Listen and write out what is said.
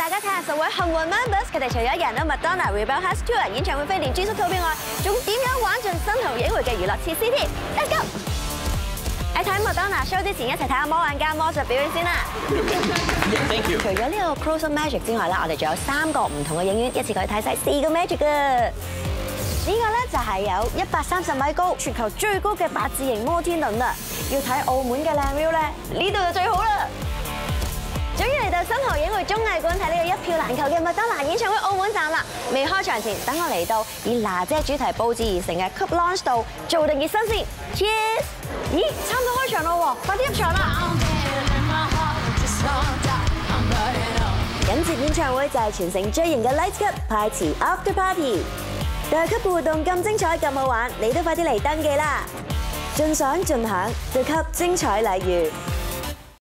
大家睇下10位幸運 members， 佢哋除咗贏到麥當娜 Rebel Hearts Tour 演唱會飛連 G 宿套票外，仲點樣玩盡新濠影匯嘅娛樂設施添 ？Let's go！ 喺睇麥當娜 show 之前，一齊睇下魔幻家魔術表演先啦。 Thank you。 除咗呢個 Close Up Magic 之外咧，我哋仲有3個唔同嘅影院，一次過去睇晒4個 Magic 㗎。呢個咧就係有130米高、全球最高嘅8字形摩天輪啦。要睇澳門嘅靚 view 咧，呢度就最好啦。終於嚟到新濠影匯綜藝館睇呢個一票難求嘅麥當娜演唱會澳門站啦！未開場前，等我嚟到以娜姐主題佈置而成嘅 Club Lounge 度做定熱身先。Cheers！ 咦，差唔多開場咯喎，快啲入場啦！緊接演唱會就係全城最型嘅 Lights Club 派池 After Party， 大級活動咁精彩咁好玩，你都快啲嚟登記啦！盡賞盡享，就給精彩禮遇。